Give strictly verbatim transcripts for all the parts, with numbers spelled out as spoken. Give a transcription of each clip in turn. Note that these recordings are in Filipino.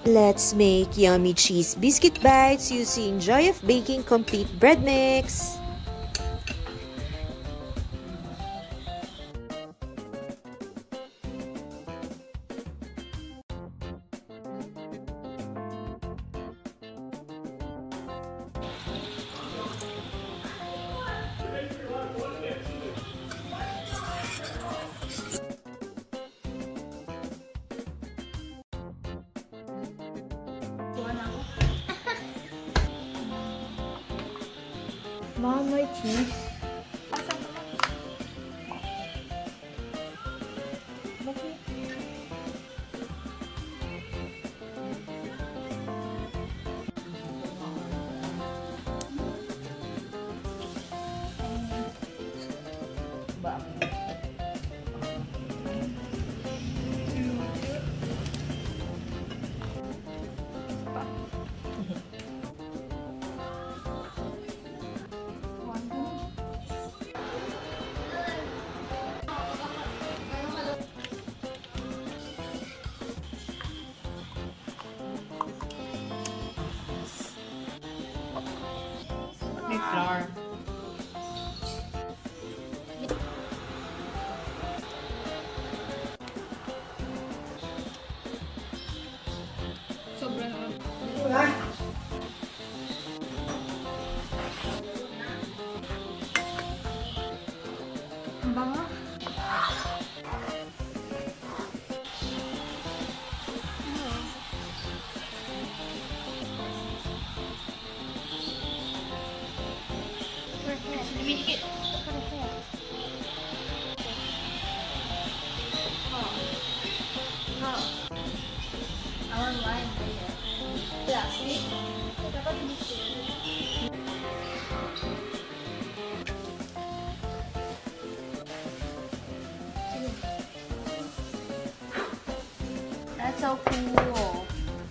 Let's make yummy cheese biscuit bites using Joy of Baking Complete Breadmix. Mom, my cheese. May flour. Sobra naman. Wala. Ang bango. Biscuit. That's so cool.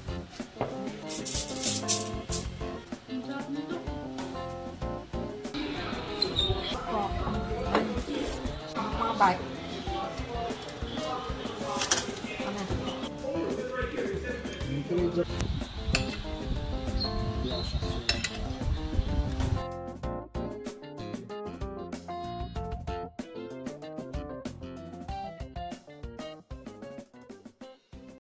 Mga bite. Ano?